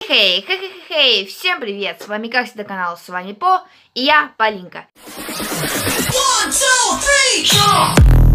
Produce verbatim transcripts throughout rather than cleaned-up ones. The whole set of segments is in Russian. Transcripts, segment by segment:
Хей, хей, хей, хей, всем привет! С вами, как всегда, канал С вами По, и я, Полинка. One, two, three.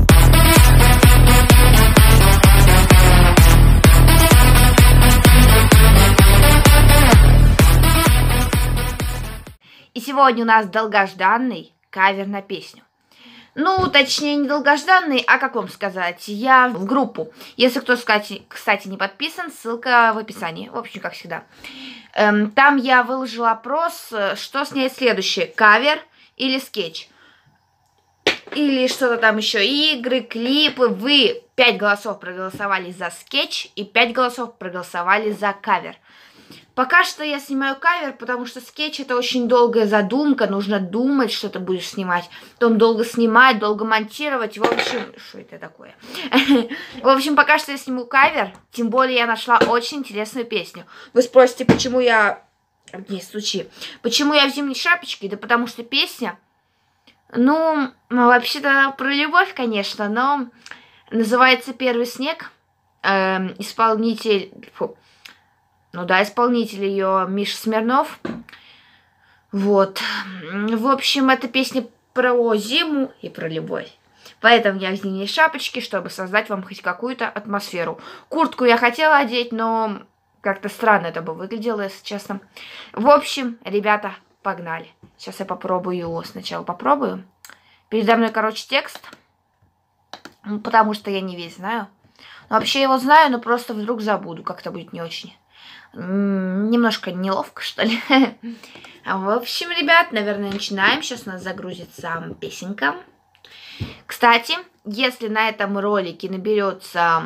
И сегодня у нас долгожданный кавер на песню. Ну, точнее, не долгожданный, а как вам сказать, я в группу. Если кто, кстати, кстати, не подписан, ссылка в описании. В общем, как всегда. Эм, там я выложила опрос, что снять следующее, кавер или скетч. Или что-то там еще, игры, клипы. Вы пять голосов проголосовали за скетч и пять голосов проголосовали за кавер. Пока что я снимаю кавер, потому что скетч это очень долгая задумка, нужно думать, что ты будешь снимать, потом долго снимать, долго монтировать, в общем, что это такое? В общем, пока что я сниму кавер, тем более я нашла очень интересную песню. Вы спросите, почему я... Не стучи. Почему я в зимней шапочке? Да потому что песня, ну, вообще-то про любовь, конечно, но называется «Первый снег», эм, исполнитель... Фу. Ну да, исполнитель ее Миша Смирнов. Вот. В общем, эта песня про зиму и про любовь. Поэтому я в зимней шапочке, чтобы создать вам хоть какую-то атмосферу. Куртку я хотела одеть, но как-то странно это бы выглядело, если честно. В общем, ребята, погнали. Сейчас я попробую, сначала попробую. Передо мной, короче, текст. Потому что я не весь знаю. Но вообще я его знаю, но просто вдруг забуду. Как-то будет не очень... Немножко неловко, что ли. В общем, ребят, наверное, начинаем. Сейчас у нас загрузится песенка. Кстати, если на этом ролике наберется...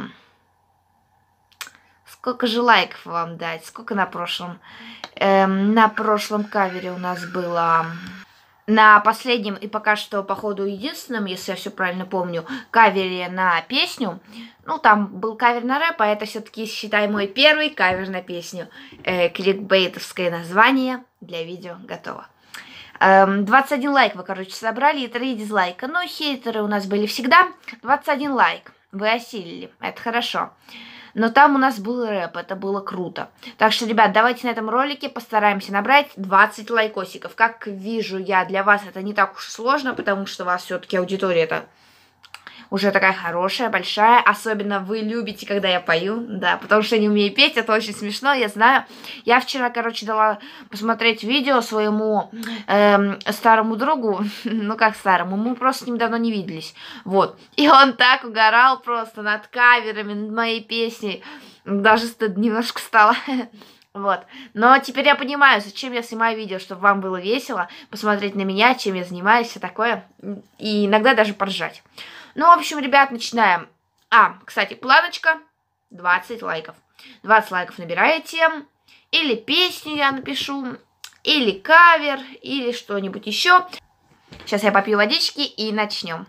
Сколько же лайков вам дать? Сколько на прошлом? Эм, на прошлом кавере у нас было... На последнем и пока что, походу, единственном, если я все правильно помню, кавере на песню. Ну, там был кавер на рэп, а это все-таки, считай, мой первый кавер на песню. Э, кликбейтовское название для видео готово. Эм, двадцать один лайк вы, короче, собрали и три дизлайка. Ну, хейтеры у нас были всегда. двадцать один лайк. Вы осилили. Это хорошо. Но там у нас был рэп, это было круто. Так что, ребят, давайте на этом ролике постараемся набрать двадцать лайкосиков. Как вижу я, для вас это не так уж и сложно, потому что у вас все-таки аудитория-то уже такая хорошая, большая. Особенно вы любите, когда я пою, да, потому что не умею петь, это очень смешно, я знаю. Я вчера, короче, дала посмотреть видео своему эм, старому другу, ну как старому, мы просто с ним давно не виделись, вот. И он так угорал просто над каверами, над моей песней, даже стыдно немножко стало. Вот. Но теперь я понимаю, зачем я снимаю видео, чтобы вам было весело, посмотреть на меня, чем я занимаюсь, все такое, и иногда даже поржать. Ну, в общем, ребят, начинаем. А, кстати, планочка, двадцать лайков. двадцать лайков набираете, или песню я напишу, или кавер, или что-нибудь еще. Сейчас я попью водички и начнем.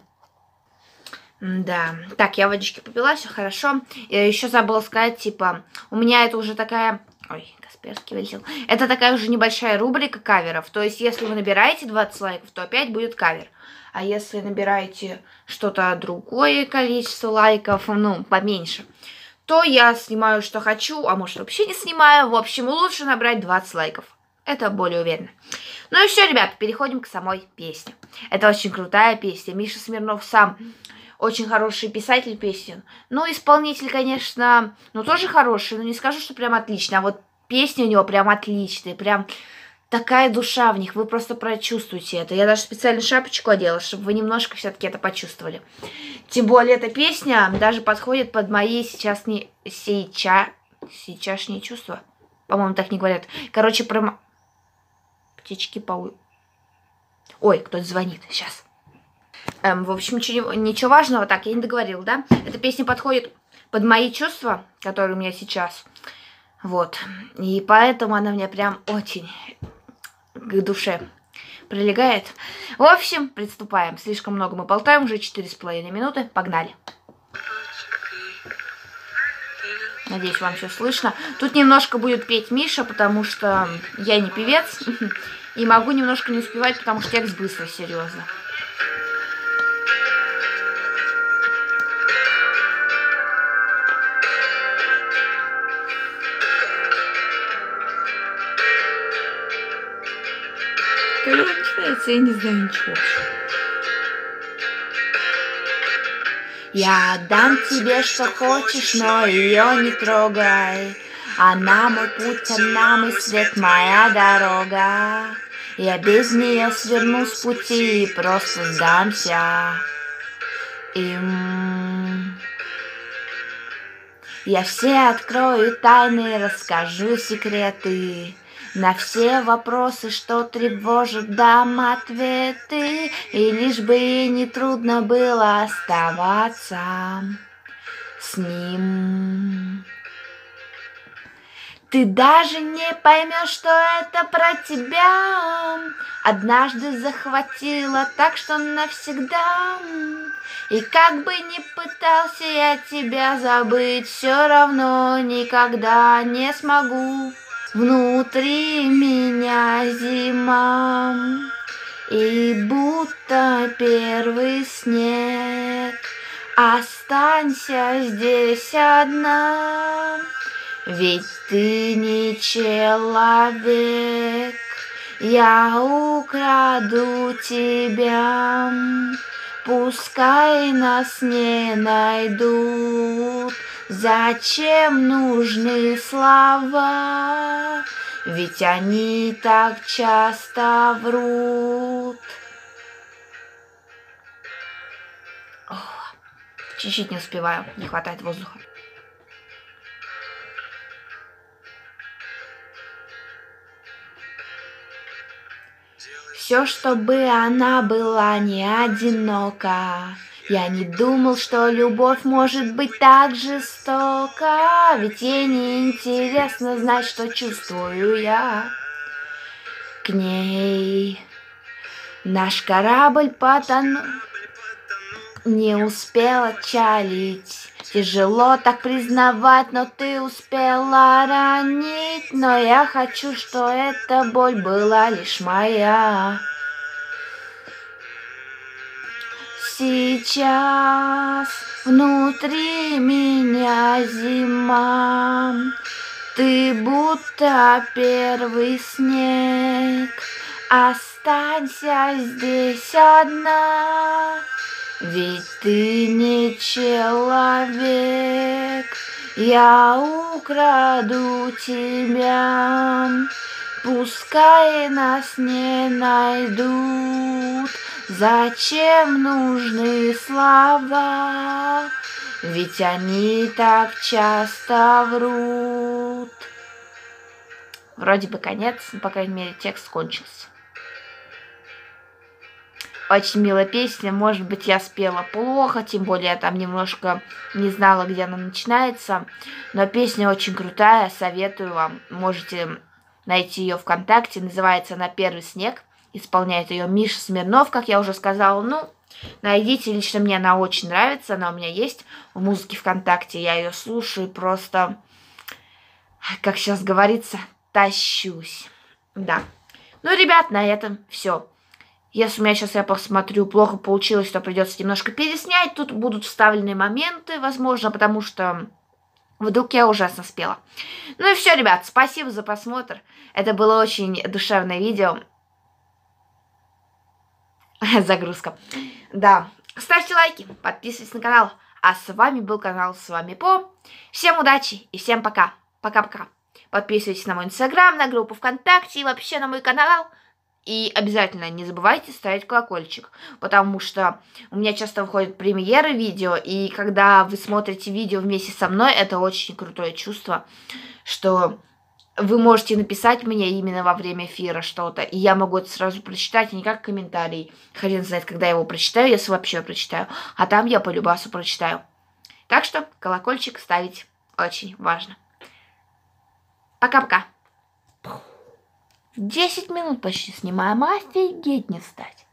Да, так, я водички попила, все хорошо. Я еще забыла сказать, типа, у меня это уже такая... Ой, Касперский вылетел. Это такая уже небольшая рубрика каверов. То есть, если вы набираете двадцать лайков, то опять будет кавер. А если набираете что-то другое количество лайков, ну, поменьше, то я снимаю, что хочу, а может, вообще не снимаю. В общем, лучше набрать двадцать лайков. Это более уверенно. Ну и все, ребята, переходим к самой песне. Это очень крутая песня. Миша Смирнов сам очень хороший писатель песен. Ну, исполнитель, конечно, ну, тоже хороший, но не скажу, что прям отлично. А вот песни у него прям отличные, прям... Такая душа в них, вы просто прочувствуете это. Я даже специально шапочку одела, чтобы вы немножко все-таки это почувствовали. Тем более эта песня даже подходит под мои сейчас не... Сейчас... Сейчасшние чувства. По-моему, так не говорят. Короче, про... Птички по... Ой, кто-то звонит. Сейчас. Эм, в общем, ничего, ничего важного. Так, я не договорила, да? Эта песня подходит под мои чувства, которые у меня сейчас. Вот. И поэтому она мне прям очень... к душе прилегает. В общем, приступаем. Слишком много мы болтаем, уже четыре с половиной минуты. Погнали. Надеюсь, вам все слышно. Тут немножко будет петь Миша, потому что я не певец. И могу немножко не успевать, потому что текст быстро, серьезно. Когда начинается, я не знаю ничего. Я дам тебе, что хочешь, но ее не трогай. Она мой путь, она мой свет, моя дорога. Я без нее сверну с пути и просто сдамся им. Я все открою тайны, расскажу секреты. На все вопросы, что тревожат, дам ответы. И лишь бы ей не трудно было оставаться с ним. Ты даже не поймешь, что это про тебя. Однажды захватила так, что навсегда. И как бы ни пытался я тебя забыть, все равно никогда не смогу. Внутри меня зима, и будто первый снег. Останься здесь одна, ведь ты не человек. Я украду тебя, пускай нас не найдут. Зачем нужны слова? Ведь они так часто врут. Ох, чуть-чуть не успеваю, не хватает воздуха. Все, чтобы она была не одинока. Я не думал, что любовь может быть так жестока. Ведь ей не интересно знать, что чувствую я к ней. Наш корабль потонул, не успел отчалить. Тяжело так признавать, но ты успела ранить. Но я хочу, что эта боль была лишь моя. Сейчас внутри меня зима, ты будто первый снег. Останься здесь одна, ведь ты не человек. Я украду тебя, пускай нас не найдут. Зачем нужны слова? Ведь они так часто врут. Вроде бы конец, но, по крайней мере, текст кончился. Очень милая песня, может быть, я спела плохо, тем более я там немножко не знала, где она начинается. Но песня очень крутая, советую вам. Можете найти ее ВКонтакте, называется она «Первый снег». Исполняет ее Миша Смирнов, как я уже сказала. Ну, найдите, лично мне она очень нравится, она у меня есть в музыке ВКонтакте, я ее слушаю, просто, как сейчас говорится, тащусь. Да. Ну, ребят, на этом все. Если у меня сейчас, я посмотрю, плохо получилось, то придется немножко переснять. Тут будут вставлены моменты, возможно, потому что вдруг я ужасно спела. Ну и все, ребят, спасибо за просмотр. Это было очень душевное видео. Загрузка. Да. Ставьте лайки, подписывайтесь на канал. А с вами был канал С вами По. Всем удачи и всем пока. Пока-пока. Подписывайтесь на мой инстаграм, на группу ВКонтакте и вообще на мой канал. И обязательно не забывайте ставить колокольчик, потому что у меня часто выходят премьеры видео, и когда вы смотрите видео вместе со мной, это очень крутое чувство, что вы можете написать мне именно во время эфира что-то, и я могу это сразу прочитать, не как комментарий. Хрен знает, когда я его прочитаю, если вообще прочитаю, а там я по любасу прочитаю. Так что колокольчик ставить очень важно. Пока-пока. десять минут почти снимаем, офигеть не встать.